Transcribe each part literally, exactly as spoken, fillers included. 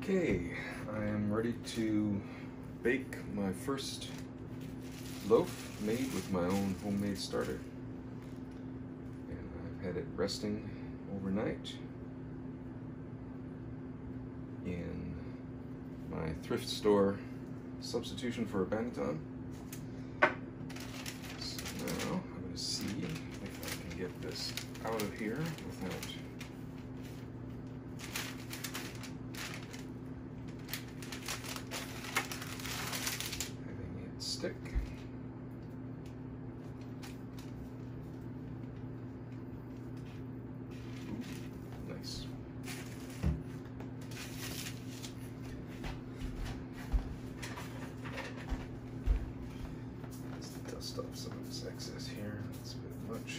Okay, I am ready to bake my first loaf made with my own homemade starter. And I've had it resting overnight in my thrift store substitution for a banneton. So now I'm going to see if I can get this out of here without stick. Ooh, nice. Let's dust off some of this excess here. That's a bit much.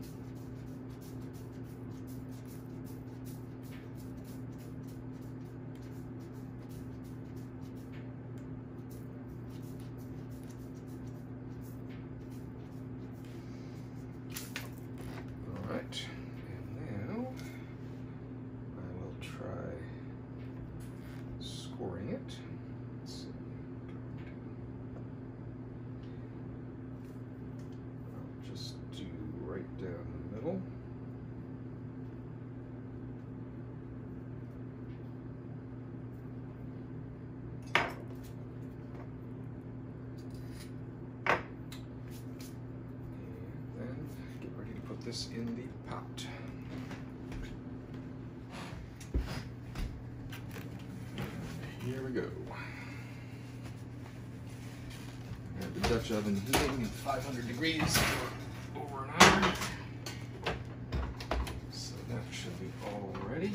And now I will try scoring it. Let's see. I'll just do right down the middle. Put this in the pot. Here we go. I have the Dutch oven heating at five hundred degrees for over an hour. So that should be all ready.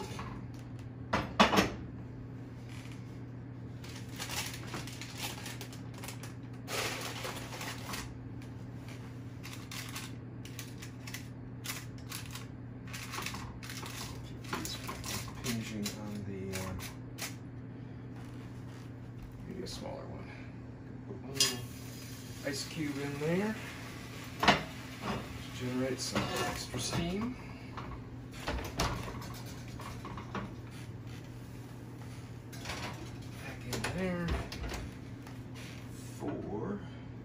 On the um, maybe a smaller one. Put one little ice cube in there to generate some extra steam. Back in there for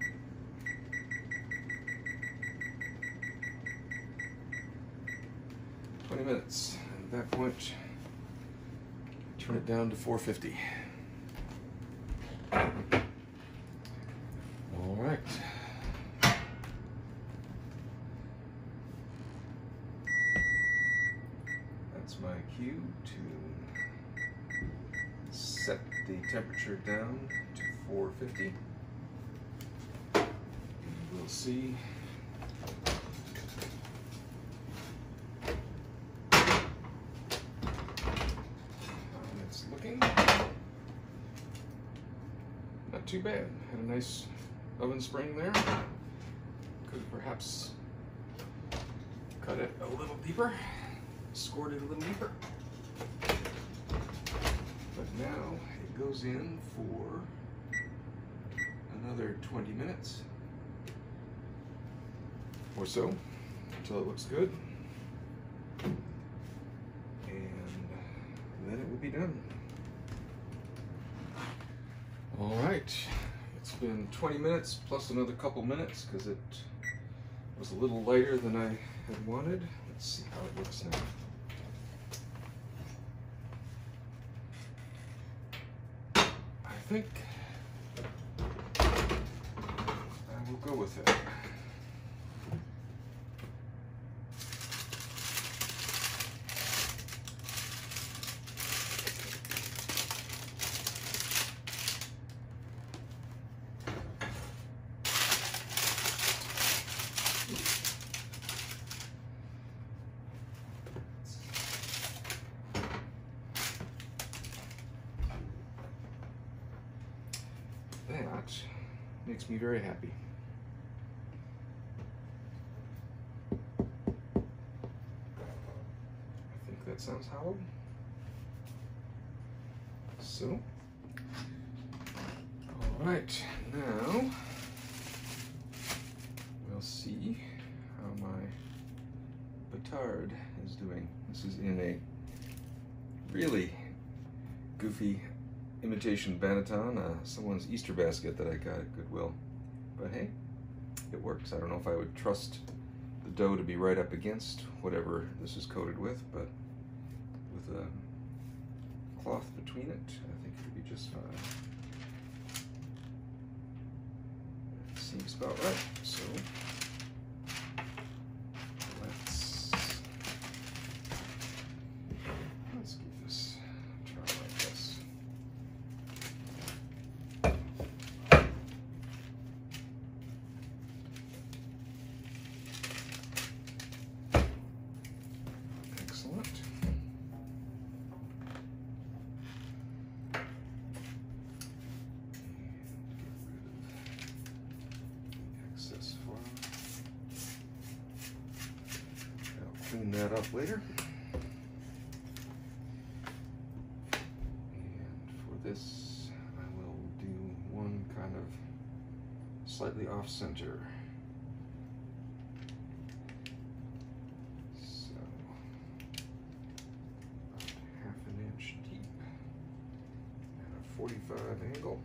twenty minutes. At that point, turn it down to four fifty. All right. That's my cue to set the temperature down to four fifty. We'll see. Not too bad. Had a nice oven spring there. Could perhaps cut it a little deeper, scored it a little deeper. But now it goes in for another twenty minutes or so until it looks good. And then it will be done. All right, it's been twenty minutes plus another couple minutes because it was a little lighter than I had wanted. Let's see how it looks now. I think I will go with it. That makes me very happy. I think that sounds hollow. So, all right, now we'll see how my batard is doing. This is in a really goofy imitation banneton, uh, someone's Easter basket that I got at Goodwill. But hey, it works. I don't know if I would trust the dough to be right up against whatever this is coated with, but with a cloth between it, I think it would be just fine. Seems about right. So let's let's give this a try like this. Excellent. Clean that up later. And for this, I will do one kind of slightly off center. So, about half an inch deep and a forty-five angle.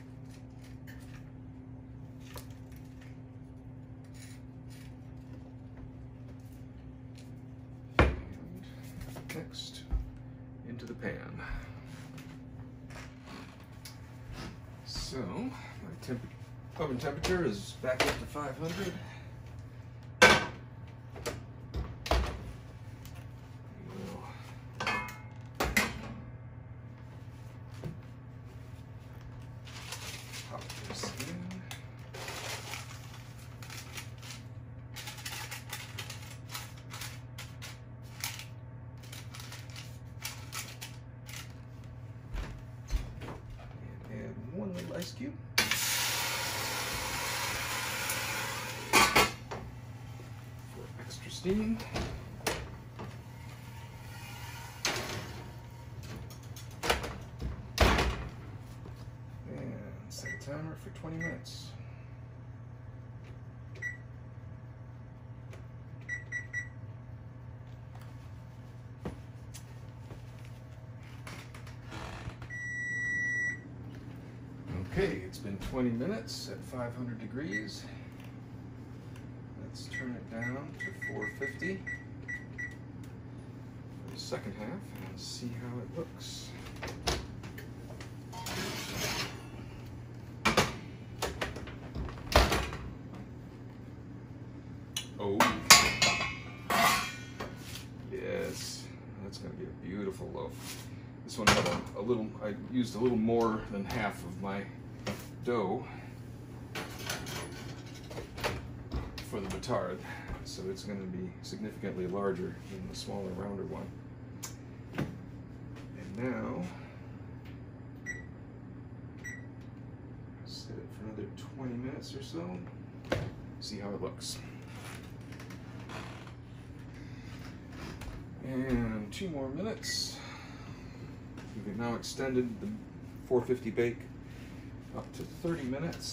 Next, into the pan. So, my temp oven temperature is back up to five hundred. We'll pop this in. One little ice cube. For extra steam. And set a timer for twenty minutes. Okay, it's been twenty minutes at five hundred degrees. Let's turn it down to four fifty for the second half and see how it looks. Oh, yes, that's going to be a beautiful loaf. This one had a, a little, I used a little more than half of my dough for the batard, so it's going to be significantly larger than the smaller, rounder one. And now, set it for another twenty minutes or so, see how it looks. And two more minutes. We've now extended the four fifty bake up to thirty minutes.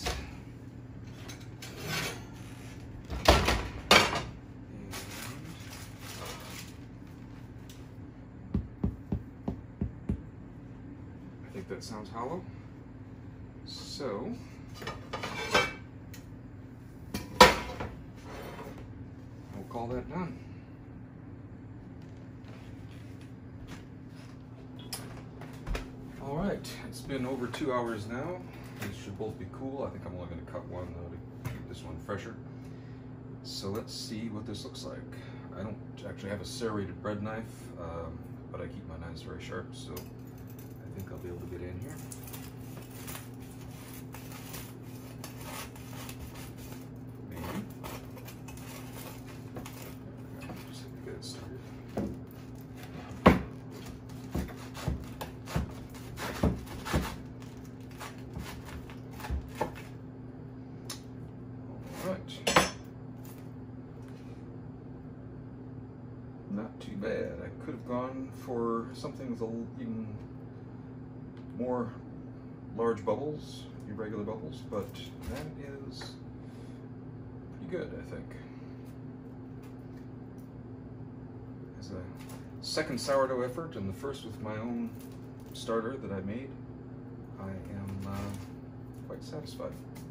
And I think that sounds hollow. So we'll call that done. All right, it's been over two hours now. These should both be cool. I think I'm only going to cut one though to keep this one fresher. So let's see what this looks like. I don't actually have a serrated bread knife, um, but I keep my knives very sharp, so I think I'll be able to get in here. Maybe. Just get it started. Not too bad. I could have gone for something with a, even more large bubbles, irregular bubbles, but that is pretty good, I think. As a second sourdough effort, and the first with my own starter that I made, I am uh, quite satisfied.